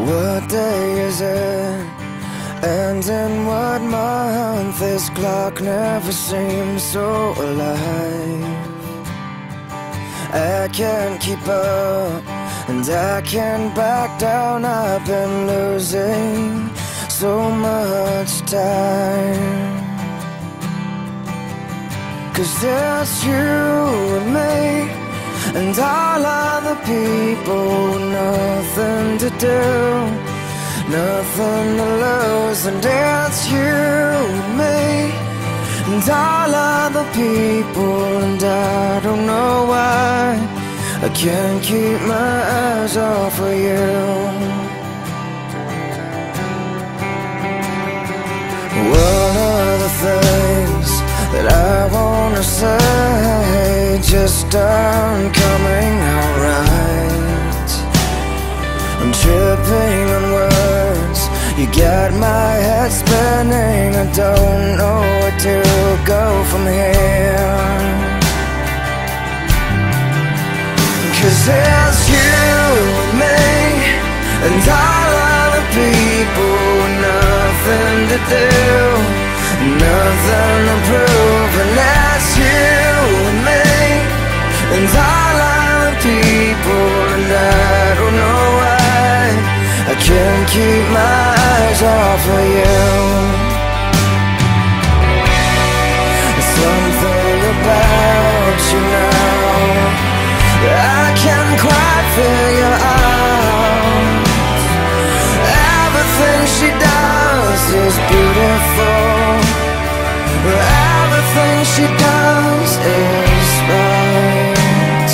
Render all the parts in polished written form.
What day is it? And in what month? This clock never seems so alive. I can't keep up, and I can't back down. I've been losing so much time. 'Cause it's you and me, and all other people, nothing to do, nothing to lose. And it's you and me, and all other people, and I don't know why I can't keep my eyes off of you. One of the things that I wanna say just aren't coming out right. I'm tripping on words, you got my head spinning. I don't know where to go from here. 'Cause it's you and me, and all other people, nothing to do, nothing to prove. And that's you and me, and all other people, and I don't know why I can't keep my eyes off of you. There's something about you now that I can't quite figure out. Everything she does is beautiful, everything she does is right.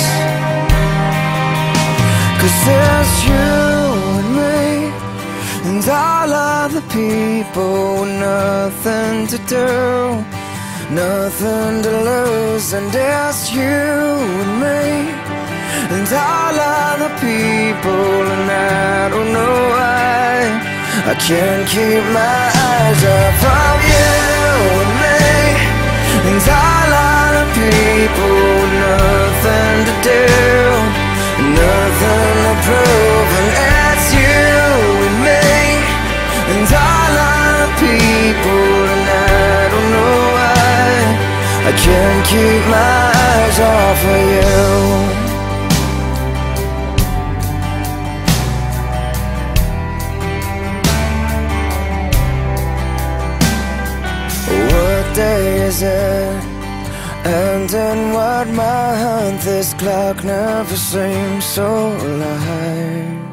'Cause there's you and me, and all other people, nothing to do, nothing to lose. And it's you and me, and all other people, and I don't know why I can't keep my eyes off of you and me, and all other people, nothing to do, nothing to prove. And it's you and me, and all other people, and I don't know why I can't keep my eyes off of you. What day is it? And in what month? This clock never seems so alive.